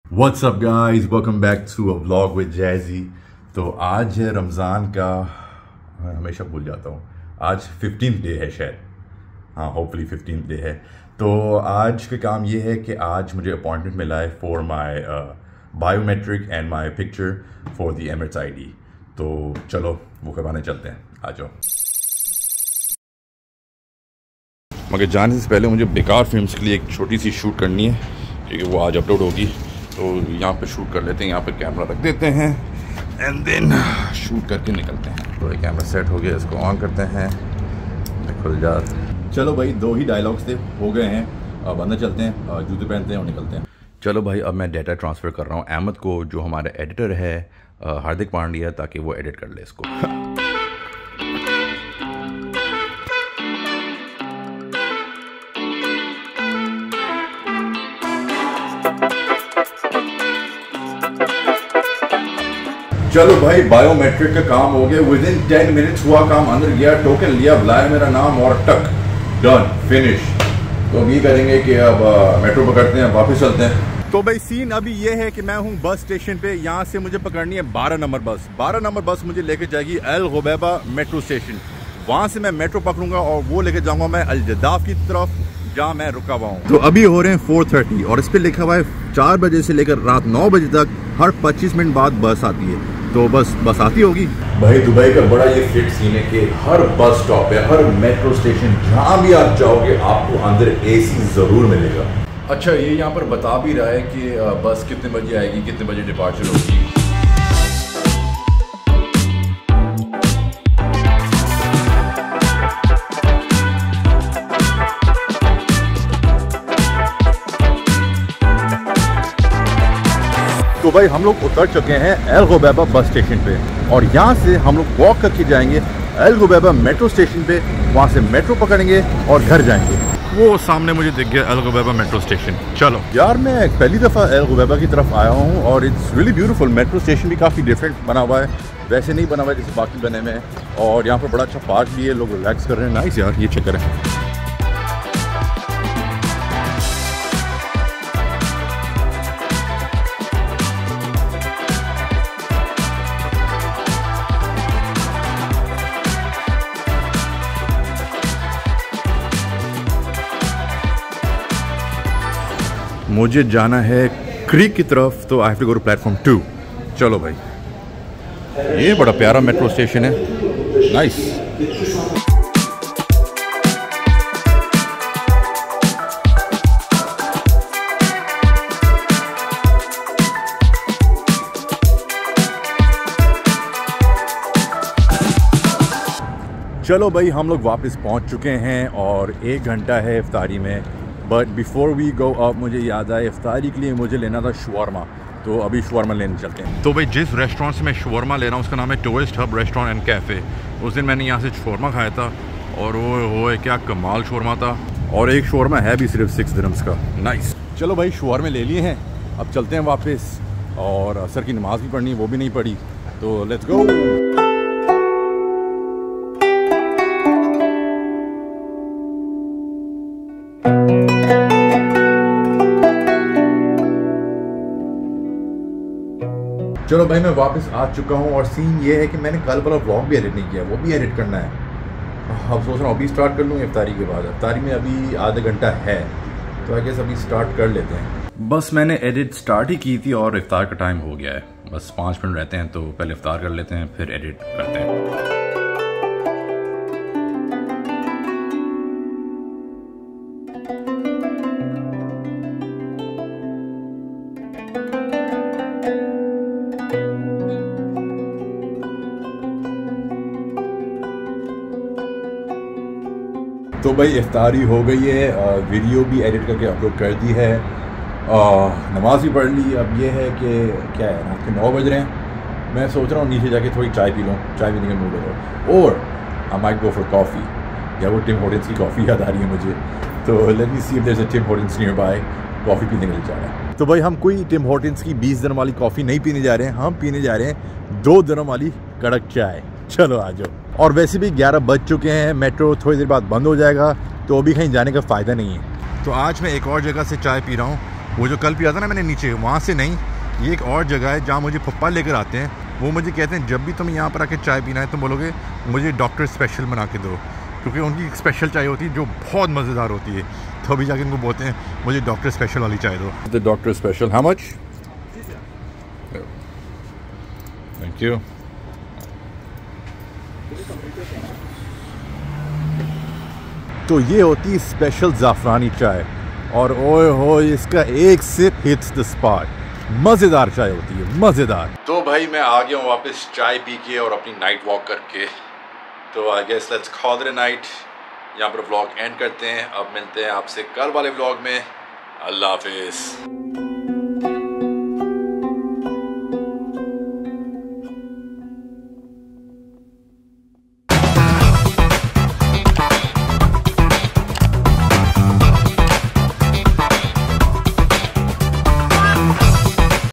What's up guys, welcome back to a vlog with Jazzy। तो आज है रमज़ान का, मैं हमेशा भूल जाता हूँ, आज 15th डे है शायद, हाँ होपफुली 15th डे है। तो आज का काम ये है कि आज मुझे अपॉइंटमेंट मिला है for my biometric and my picture for the Emirates ID। तो चलो वो करवाने चलते हैं, आ जाओ। मगर जाने से पहले मुझे बेकार फिल्म्स के लिए एक छोटी सी शूट करनी है, क्योंकि वो आज अपलोड होगी। तो यहाँ पे शूट कर लेते हैं, यहाँ पे कैमरा रख देते हैं एंड देन शूट करके निकलते हैं। तो ये कैमरा सेट हो गया, इसको ऑन करते हैं, खुल जा। चलो भाई, 2 ही डायलॉग्स थे, हो गए हैं। अब अंदर चलते हैं, जूते पहनते हैं और निकलते हैं। चलो भाई, अब मैं डाटा ट्रांसफ़र कर रहा हूँ अहमद को, जो हमारा एडिटर है हार्दिक पांड्या, ताकि वो एडिट कर ले इसको। चलो भाई, बायोमेट्रिक का काम हो गया, विद इन 10 मिनट्स हुआ काम, अंदर गया, टोकन लिया, बुलाया मेरा नाम और टक डन फिनिश। तो अब ये करेंगे कि अब मेट्रो पकड़ते हैं, वापस चलते हैं। तो भाई सीन अभी ये है कि मैं हूँ बस स्टेशन पे, यहाँ से मुझे पकड़नी है 12 नंबर बस। 12 नंबर बस मुझे लेके जाएगी अल गुबैबा मेट्रो स्टेशन। वहाँ से मैं मेट्रो पकड़ूंगा और वो लेके जाऊंगा मैं अल जदाफ की तरफ, जहाँ मैं रुका हुआ हूँ। तो अभी हो रहे हैं 4:30 और इस पे लिखा हुआ है 4 बजे से लेकर रात 9 बजे तक हर 25 मिनट बाद बस आती है। तो बस आती होगी। भाई दुबई का बड़ा ये फिट सीन है कि हर बस स्टॉप पे, हर मेट्रो स्टेशन, जहाँ भी आप जाओगे आपको अंदर AC जरूर मिलेगा। अच्छा, ये यहाँ पर बता भी रहा है कि बस कितने बजे आएगी, कितने बजे डिपार्चर होगी। तो भाई हम लोग उतर चुके हैं अल गुबैबा बस स्टेशन पे और यहाँ से हम लोग वॉक करके जाएंगे अल गुबैबा मेट्रो स्टेशन पे। वहाँ से मेट्रो पकड़ेंगे और घर जाएंगे। वो सामने मुझे दिख गया अल गुबैबा मेट्रो स्टेशन। चलो यार, मैं पहली दफ़ा अल गुबैबा की तरफ आया हूँ और it's really beautiful. Metro station भी काफ़ी डिफरेंट बना हुआ है, वैसे नहीं बना हुआ है जैसे बाकी बने हुए हैं। और यहाँ पर बड़ा अच्छा पार्क भी है, लोग रिलैक्स कर रहे हैं। नाइस यार, ये चक्कर है। मुझे जाना है क्रीक की तरफ, तो I have to go to platform 2। चलो भाई, ये बड़ा प्यारा मेट्रो स्टेशन है, नाइस। चलो भाई, हम लोग वापस पहुंच चुके हैं और 1 घंटा है इफ्तारी में। But before we go up मुझे याद आया, इफ्तारी के लिए मुझे लेना था शवरमा, तो अभी शवरमा लेने चलते हैं। तो भाई जिस रेस्टोरेंट से मैं शवरमा ले रहा हूँ उसका नाम है tourist hub restaurant and cafe. उस दिन मैंने यहाँ से शवरमा खाया था और वो क्या कमाल शवरमा था। और एक शवरमा है भी सिर्फ 6 दिरहम्स का। नाइस। चलो भाई, शवरमे ले लिए हैं, अब चलते हैं वापस। और असर की नमाज़ भी पढ़नी, वो भी नहीं पढ़ी, तो लेट्स गो। चलो भाई, मैं वापस आ चुका हूँ और सीन ये है कि मैंने कल वाला व्लॉग भी एडिट नहीं किया, वो भी एडिट करना है। अब सोच रहा हूँ अभी स्टार्ट कर लूँ इफ्तारी के बाद। इफ्तारी में अभी आधा घंटा है, तो आई गेस अभी स्टार्ट कर लेते हैं। बस मैंने एडिट स्टार्ट ही की थी और इफ्तार का टाइम हो गया है। बस 5 मिनट रहते हैं, तो पहले इफ्तार कर लेते हैं, फिर एडिट करते हैं। तो भाई इफ्तारी हो गई है, वीडियो भी एडिट करके अपलोड कर दी है, नमाज भी पढ़ ली। अब ये है कि क्या है, रात के 9 बज रहे हैं। मैं सोच रहा हूँ नीचे जाके थोड़ी चाय पी लूँ, चाय पीने का मूड हो, और I might go for coffee. या वो टिम हॉर्टन्स की कॉफ़ी याद आ रही है मुझे, तो let me see if there is a Tim Hortons nearby. Coffee पीने के लिए जा रहे हैं। तो भाई हम कोई टिम हॉर्टन्स की 20 दिरहम वाली कॉफ़ी नहीं पीने जा रहे हैं, हम पीने जा रहे हैं 2 दिरहम वाली कड़क चाय। चलो आ जाओ। और वैसे भी 11 बज चुके हैं, मेट्रो थोड़ी देर बाद बंद हो जाएगा, तो अभी कहीं जाने का फ़ायदा नहीं है। तो आज मैं एक और जगह से चाय पी रहा हूँ, वो जो कल पिया था ना मैंने नीचे, वहाँ से नहीं, ये एक और जगह है जहाँ मुझे पप्पा लेकर आते हैं। वो मुझे कहते हैं जब भी तुम यहाँ पर आके चाय पीना है तुम बोलोगे मुझे डॉक्टर स्पेशल बना के दो, क्योंकि उनकी एक स्पेशल चाय होती है जो बहुत मज़ेदार होती है। तो अभी जाके उनको बोलते हैं मुझे डॉक्टर स्पेशल वाली चाय दो। The doctor special how much? Thank you. तो ये होती है स्पेशल ज़ाफ़रानी चाय, और ओए हो इसका एक सिप हिट्स द स्पॉट। मज़ेदार चाय होती है, मज़ेदार। तो भाई मैं आ गया हूँ वापस चाय पी के और अपनी नाइट वॉक करके। तो I guess let's call it a night. यहाँ पर व्लॉग एंड करते हैं। अब मिलते हैं आपसे कल वाले व्लॉग में। अल्लाह हाफिज़।